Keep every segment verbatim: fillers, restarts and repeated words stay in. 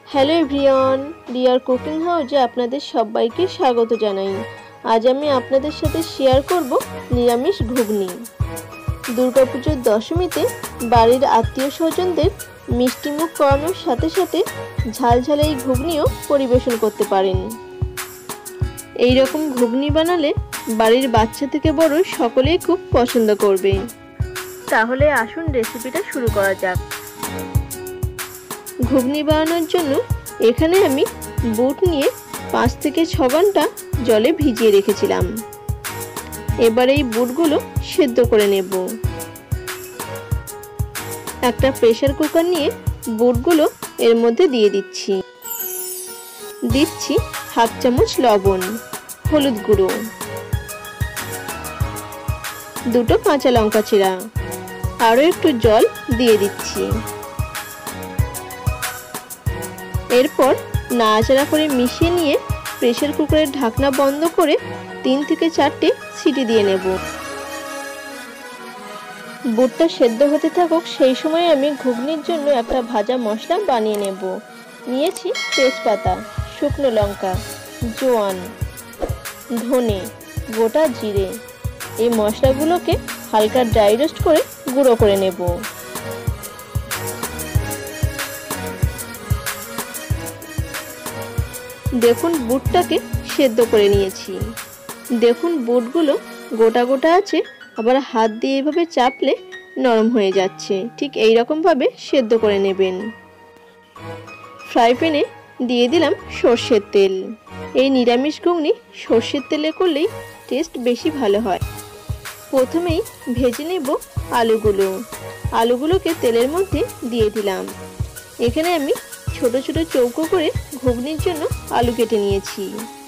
Hello everyone, রিয়ার cooking হাউসে আপনাদের সবাইকে স্বাগত জানাই। আজ আমি আপনাদের সাথে শেয়ার করব নিরামিষ ঘুগনি। দুর্গাপুজোর দশমীতে বাড়ির আত্মীয় স্বজনদের মিষ্টিমুখ করানোর সাথে সাথে ঝালঝাল এই ঘুগনিও পরিবেশন করতে পারেন। এই রকম ঘুগনি বানালে বাড়ির বাচ্চা থেকে বড় সকলেই খুব পছন্দ করবে। তাহলে আসুন রেসিপিটা শুরু করা যাক। ঘুগনি বানানোর জন্য এখানে আমি বুট নিয়ে পাঁচ থেকে ছ ঘন্টা জলে ভিজিয়ে রেখেছিলাম। এবার এই বুটগুলো সেদ্ধ করে নেব। একটা প্রেসার কুকার নিয়ে বুটগুলো এর মধ্যে দিয়ে দিচ্ছি। দিচ্ছি হাফ চামচ লবণ, হলুদ গুঁড়ো, দুটো কাঁচা লঙ্কা চিরা, আরও একটু জল দিয়ে দিচ্ছি। এরপর নাড়াচাড়া করে মিশিয়ে নিয়ে প্রেসার কুকারের ঢাকনা বন্ধ করে তিন থেকে চারটে সিটি দিয়ে নেব। বুটটা সেদ্ধ হতে থাকুক, সেই সময় আমি ঘুগনির জন্য একটা ভাজা মশলা বানিয়ে নেব। নিয়েছি তেজপাতা, শুকনো লঙ্কা, জোয়ান, ধনে, গোটা জিরে। এই মশলাগুলোকে হালকা ড্রাই রোস্ট করে গুঁড়ো করে নেব। দেখুন বুটটাকে সেদ্ধ করে নিয়েছি। দেখুন বুটগুলো গোটা গোটা আছে, আবার হাত দিয়ে এভাবে চাপলে নরম হয়ে যাচ্ছে। ঠিক এই রকমভাবে সেদ্ধ করে নেবেন। ফ্রাই প্যানে দিয়ে দিলাম সর্ষের তেল। এই নিরামিষ ঘুগনি সর্ষের তেলে করলেই টেস্ট বেশি ভালো হয়। প্রথমেই ভেজে নেব আলুগুলো। আলুগুলোকে তেলের মধ্যে দিয়ে দিলাম। এখানে আমি ছোট ছোট চৌকো করে ঘুগনির জন্য আলু কেটে নিয়েছি।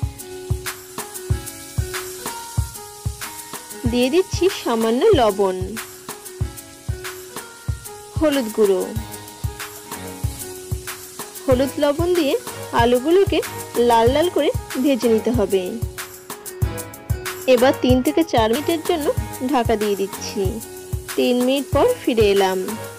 দিয়ে দিচ্ছি সামান্য লবণ, হলুদ গুঁড়ো। হলুদ লবণ দিয়ে আলুগুলোকে লাল লাল করে ভেজে নিতে হবে। এবার তিন থেকে চার মিনিটের জন্য ঢাকা দিয়ে দিচ্ছি। তিন মিনিট পর ফিরে এলাম।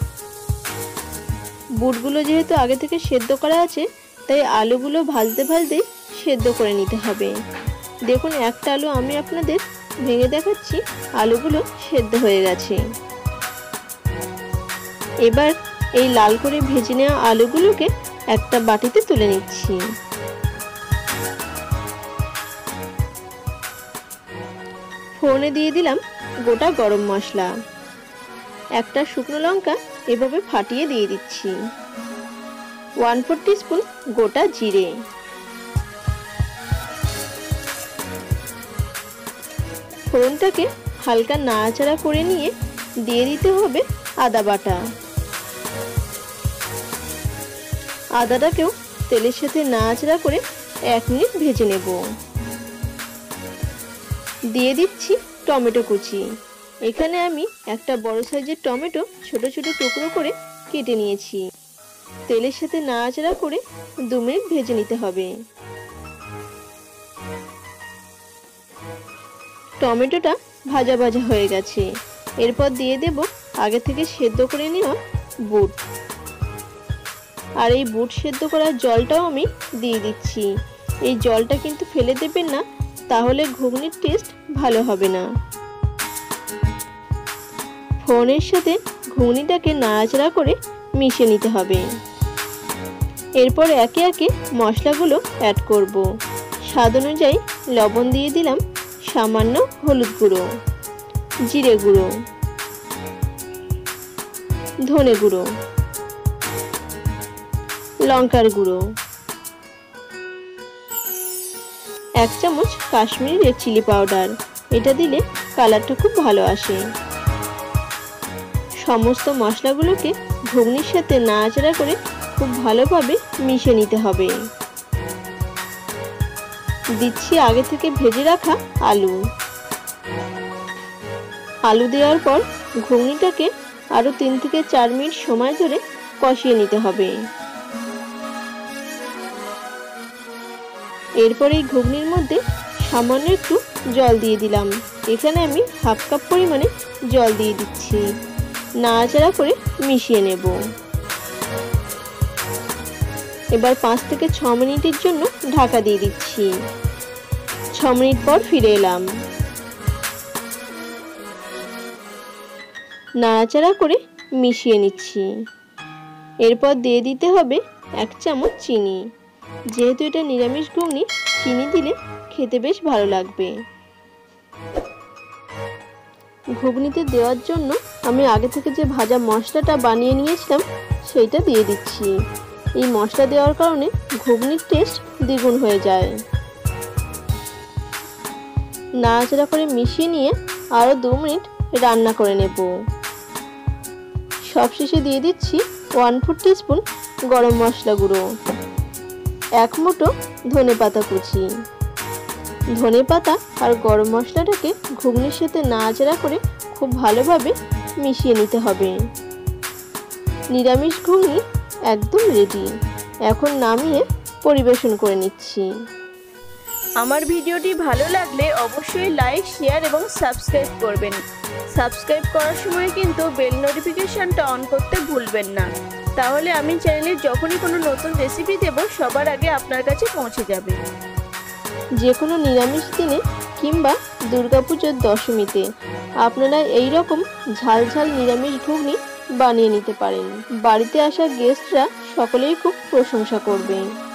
বুটগুলো যেহেতু আগে থেকে সেদ্ধ করা আছে, তাই আলুগুলো ভাজতে ভাজতে সেদ্ধ করে নিতে হবে। দেখুন একটা আলু আমি আপনাদের ভেঙে দেখাচ্ছি, আলুগুলো সেদ্ধ হয়ে গেছে। এবার এই লাল করে ভেজে নেওয়া আলুগুলোকে একটা বাটিতে তুলে নিচ্ছি। ফোড়নে দিয়ে দিলাম গোটা গরম মশলা, একটা শুকনো লঙ্কা এভাবে ফাটিয়ে দিয়ে দিচ্ছি, ওয়ান ফোর টিস্পুন গোটা জিরে, ফোড়নটাকে হালকা নাড়াচাড়া করে নিয়ে দিয়ে দিতে হবে আদা বাটা। আদাটাকেও তেলের সাথে নাড়াচাড়া করে এক মিনিট ভেজে নেব। দিয়ে দিচ্ছি টমেটো কুচি। এখানে আমি একটা বড় সাইজের টমেটো ছোট ছোট টুকরো করে কেটে নিয়েছি। তেলের সাথে নাড়াচাড়া করে দু মিনিট ভেজে নিতে হবে। টমেটোটা ভাজা ভাজা হয়ে গেছে। এরপর দিয়ে দেব আগে থেকে সেদ্ধ করে নেওয়া বুট। আর এই বুট সেদ্ধ করার জলটাও আমি দিয়ে দিচ্ছি। এই জলটা কিন্তু ফেলে দেবেন না, তাহলে ঘুগনির টেস্ট ভালো হবে না। ফোড়নের সাথে ঘুগনিটাকে নাড়াচাড়া করে মিশিয়ে নিতে হবে। এরপর একে একে মশলাগুলো অ্যাড করব। স্বাদ অনুযায়ী লবণ দিয়ে দিলাম, সামান্য হলুদ গুঁড়ো, জিরে গুঁড়ো, ধনে গুঁড়ো, লঙ্কার গুঁড়ো, এক চামচ কাশ্মীরি রেড চিলি পাউডার। এটা দিলে কালারটা খুব ভালো আসে। সমস্ত মশলাগুলোকে ঘুগনির সাথে নাড়াচাড়া করে খুব ভালোভাবে মিশিয়ে নিতে হবে। দিচ্ছি আগে থেকে ভেজে রাখা আলু। আলু দেওয়ার পর ঘুগনিটাকে আরো তিন থেকে চার মিনিট সময় ধরে কষিয়ে নিতে হবে। এরপর এই ঘুগনির মধ্যে সামান্য একটু জল দিয়ে দিলাম। এখানে আমি হাফ কাপ পরিমাণে জল দিয়ে দিচ্ছি। নাড়াচাড়া করে মিশিয়ে নেব। এবার পাঁচ থেকে ছ মিনিটের জন্য ঢাকা দিয়ে দিচ্ছি। ছ মিনিট পর ফিরে এলাম। নাড়াচাড়া করে মিশিয়ে নিচ্ছি। এরপর দিয়ে দিতে হবে এক চামচ চিনি। যেহেতু এটা নিরামিষ ঘুগনি, চিনি দিলে খেতে বেশ ভালো লাগবে। ঘুগনিতে দেওয়ার জন্য আমি আগে থেকে যে ভাজা মশলাটা বানিয়ে নিয়েছিলাম সেইটা দিয়ে দিচ্ছি। এই মশলা দেওয়ার কারণে ঘুগনির টেস্ট দ্বিগুণ হয়ে যায়। নাড়াচাড়া করে মিশিয়ে নিয়ে আরও দু মিনিট রান্না করে নেব। সবশেষে দিয়ে দিচ্ছি ওয়ান ফোর টিস্পুন গরম মশলা গুঁড়ো, এক মুঠো ধনে পাতা কুচি। ধনে পাতা আর গরম মশলাটাকে ঘুগনির সাথে নাড়াচাড়া করে খুব ভালোভাবে মিশিয়ে নিতে হবে। নিরামিষ ঘুগনি একদম রেডি। এখন নামিয়ে পরিবেশন করে নিচ্ছি। আমার ভিডিওটি ভালো লাগলে অবশ্যই লাইক, শেয়ার এবং সাবস্ক্রাইব করবেন। সাবস্ক্রাইব করার সময় কিন্তু বেল নোটিফিকেশনটা অন করতে ভুলবেন না, তাহলে আমি চ্যানেলে যখনই কোনো নতুন রেসিপি দেব সবার আগে আপনার কাছে পৌঁছে যাবে। যে কোনো নিরামিষ দিনে কিংবা দুর্গাপুজোর দশমীতে আপনারা এই রকম ঝাল ঝাল নিরামিষ ঘুগনি বানিয়ে নিতে পারেন। বাড়িতে আসা গেস্টরা সকলেই খুব প্রশংসা করবে।